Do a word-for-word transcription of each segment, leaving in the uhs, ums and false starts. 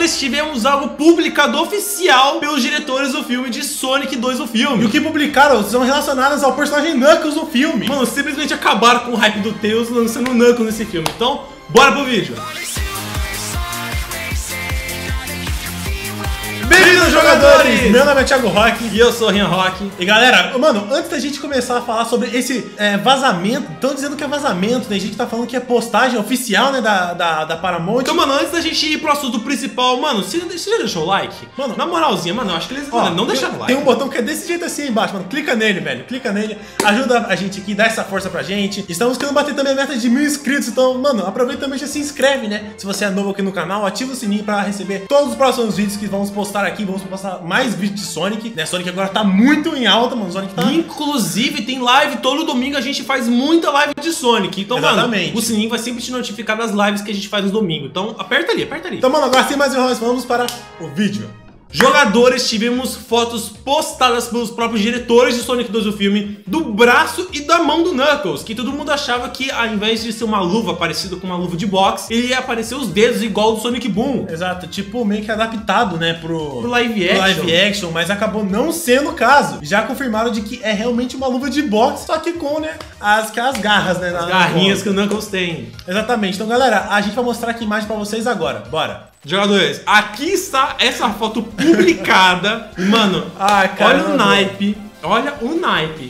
Jogadores, tivemos algo publicado oficial pelos diretores do filme de Sonic dois, o filme. E o que publicaram são relacionadas ao personagem Knuckles no filme. Mano, simplesmente acabaram com o hype do Tails lançando o Knuckles nesse filme. Então, bora pro vídeo. Bem-vindos, jogadores! Meu nome é Thiago Rock. E eu sou o Rian Rock. E galera, mano, antes da gente começar a falar sobre esse é, vazamento, estão dizendo que é vazamento, tem gente que tá falando que é postagem oficial, né, da, da, da Paramount. Então, mano, antes da gente ir pro assunto principal, mano, você, você já deixou o like? Mano, na moralzinha, mano, eu acho que eles ó, não deixaram o like. Tem um botão que é desse jeito assim embaixo, mano. Clica nele, velho. Clica nele. Ajuda a gente aqui, dá essa força pra gente. Estamos querendo bater também a meta de mil inscritos. Então, mano, aproveita também e já se inscreve, né? Se você é novo aqui no canal, ativa o sininho pra receber todos os próximos vídeos que vamos postar aqui. Vamos postar mais vídeos de Sonic, né? Sonic agora tá muito em alta, mano. Sonic tá... Inclusive, tem live todo domingo. A gente faz muita live de Sonic. Então, exatamente, mano, o sininho vai sempre te notificar das lives que a gente faz no domingo. Então, aperta ali, aperta ali. Então, mano, agora sem mais enrolações, vamos para o vídeo. Jogadores, tivemos fotos postadas pelos próprios diretores de Sonic dois, o filme, do braço e da mão do Knuckles, que todo mundo achava que ao invés de ser uma luva parecida com uma luva de boxe, ele ia aparecer os dedos igual do Sonic Boom. Exato, tipo meio que adaptado, né, pro, pro live action. Pro live action, mas acabou não sendo o caso. Já confirmaram de que é realmente uma luva de boxe, só que com, né, as, as garras, né. As garrinhas que o Knuckles tem. Exatamente, então galera, a gente vai mostrar aqui a imagem pra vocês agora, bora. Jogadores, aqui está essa foto publicada. Mano, ah, olha o naipe. Olha o naipe.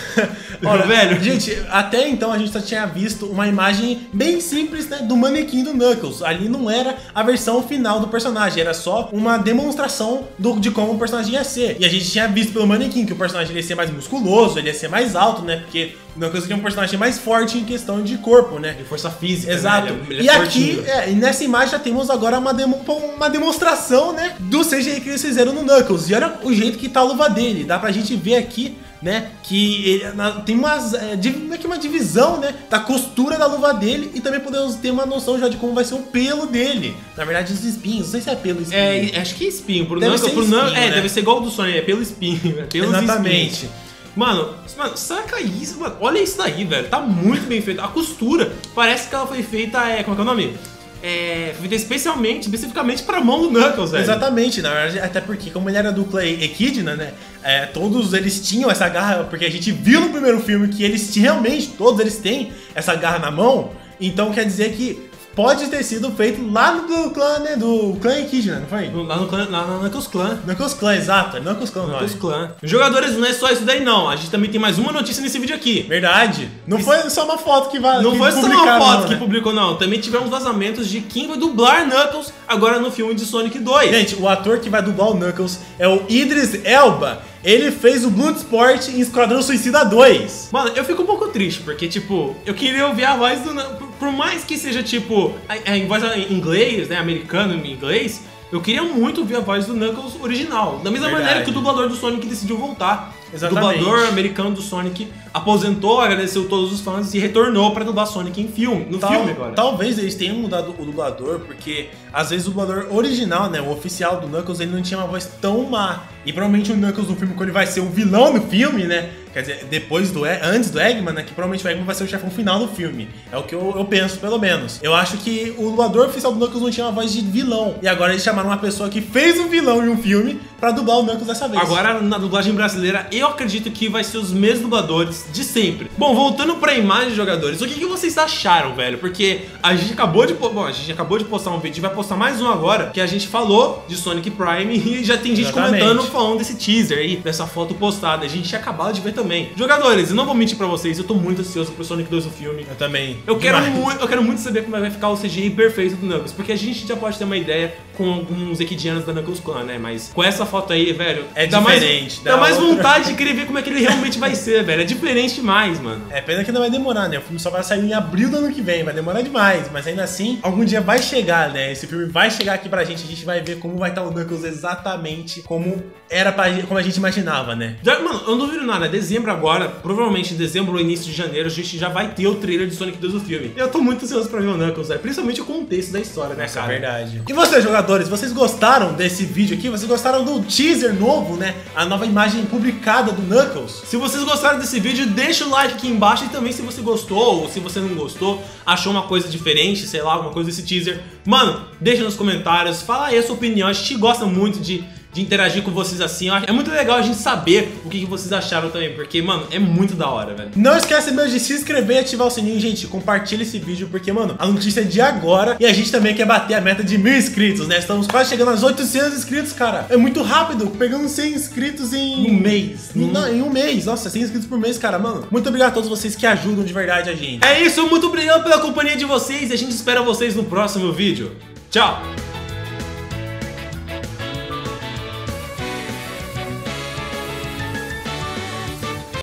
Olha, velho, gente, até então a gente só tinha visto uma imagem bem simples, né, do manequim do Knuckles. Ali não era a versão final do personagem, era só uma demonstração do, de como o personagem ia ser. E a gente tinha visto pelo manequim que o personagem ia ser mais musculoso, ele ia ser mais alto, né, porque o Knuckles é um personagem mais forte em questão de corpo, né, de força física. Exato. Né? Ele é, ele e é aqui, é, e nessa imagem já temos agora uma, demo, uma demonstração, né, do C G I que eles fizeram no Knuckles. E olha o jeito que tá a luva dele, dá pra gente ver aqui, né, que ele, na, tem umas, é, aqui uma divisão, né, da costura da luva dele, e também podemos ter uma noção já de como vai ser o pelo dele. Na verdade, os espinhos, não sei se é pelo espinho. É, acho que é espinho. Pro deve Knuckles, ser pro espinho, Knuckles, é, né? deve ser igual o do Sonic, é pelo espinho, é pelos exatamente. Espinhos. Mano, mano, saca isso, mano, olha isso daí, velho, tá muito bem feito. A costura, parece que ela foi feita, é, como é que é o nome? É, feita especialmente, especificamente pra mão do Knuckles, velho. Exatamente, na verdade, até porque como ele era dupla Equidna, né, é, todos eles tinham essa garra, porque a gente viu no primeiro filme que eles realmente, todos eles têm essa garra na mão, então quer dizer que pode ter sido feito lá no clã, né, do clã Equidna, não foi? Lá no clã, lá no Knuckles Clan. Knuckles Clan, exato, Knuckles Clan. Knuckles Clan. Jogadores, não é só isso daí não, a gente também tem mais uma notícia nesse vídeo aqui. Verdade. Não isso... foi só uma foto que vai. Não que foi só uma foto não, que né? publicou, não. Também tivemos vazamentos de quem vai dublar Knuckles agora no filme de Sonic dois. Gente, o ator que vai dublar o Knuckles é o Idris Elba. Ele fez o Bloodsport em Esquadrão Suicida dois. Mano, eu fico um pouco triste, porque, tipo, eu queria ouvir a voz do Knuckles. Por mais que seja, tipo, em voz em inglês, né, americano em inglês, eu queria muito ouvir a voz do Knuckles original. Da mesma Verdade. maneira que o dublador do Sonic decidiu voltar. Exatamente. O dublador americano do Sonic aposentou, agradeceu todos os fãs e retornou pra dublar Sonic em filme, no Tal, filme agora. Talvez eles tenham mudado o dublador, porque às vezes o dublador original, né, o oficial do Knuckles, ele não tinha uma voz tão má. E provavelmente o Knuckles no filme, quando ele vai ser o vilão no filme, né, quer dizer, depois do, antes do Eggman, né, que provavelmente o Eggman vai ser o chefão final do filme. É o que eu, eu penso, pelo menos. Eu acho que o dublador oficial do Knuckles não tinha uma voz de vilão. E agora eles chamaram uma pessoa que fez um vilão em um filme pra dublar o Knuckles dessa vez. Agora, na dublagem brasileira, eu acredito que vai ser os mesmos dubladores de sempre. Bom, voltando pra imagem de jogadores, o que, que vocês acharam, velho? Porque a gente acabou de... Bom, a gente acabou de postar um vídeo, vai postar mais um agora, que a gente falou de Sonic Prime e já tem gente Exatamente. comentando, falando desse teaser aí, dessa foto postada. A gente tinha acabado de ver também. Jogadores, eu não vou mentir pra vocês, eu tô muito ansioso pro Sonic dois, o filme. Eu também. Eu quero, muito, eu quero muito saber como vai ficar o C G I perfeito do Knuckles, porque a gente já pode ter uma ideia com alguns Equidianos da Knuckles Clan, né? Mas com essa foto aí, velho, é dá diferente. Mais, dá mais outra... vontade de querer ver como é que ele realmente vai ser, velho. É diferente demais, mano. É pena que não vai demorar, né? O filme só vai sair em abril do ano que vem, vai demorar demais. Mas ainda assim, algum dia vai chegar, né? Esse filme vai chegar aqui pra gente, a gente vai ver como vai estar o Knuckles exatamente como era pra, como a gente imaginava, né? Já, mano, eu não duvido nada, é dezembro agora, provavelmente em dezembro ou início de janeiro, a gente já vai ter o trailer de Sonic dois, o filme. Eu tô muito ansioso pra ver o Knuckles, velho. Principalmente o contexto da história, né, cara? É verdade. E vocês, jogadores, vocês gostaram desse vídeo aqui? Vocês gostaram do teaser novo, né? A nova imagem publicada do Knuckles? Se vocês gostaram desse vídeo, vídeo, deixa o like aqui embaixo. E também se você gostou ou se você não gostou, achou uma coisa diferente, sei lá, alguma coisa desse teaser, mano, deixa nos comentários, fala aí a sua opinião. A gente gosta muito de, de interagir com vocês assim. É muito legal a gente saber o que, que vocês acharam também, porque, mano, é muito da hora, velho. Não esquece mesmo de se inscrever e ativar o sininho, gente. Compartilha esse vídeo, porque, mano, a notícia é de agora e a gente também quer bater a meta de mil inscritos, né? Estamos quase chegando aos oitocentos inscritos, cara. É muito rápido, pegando cem inscritos em... Um mês. Em, não, em um mês. Nossa, cem inscritos por mês, cara, mano. Muito obrigado a todos vocês que ajudam de verdade a gente. É isso, muito obrigado pela companhia de vocês e a gente espera vocês no próximo vídeo. Tchau!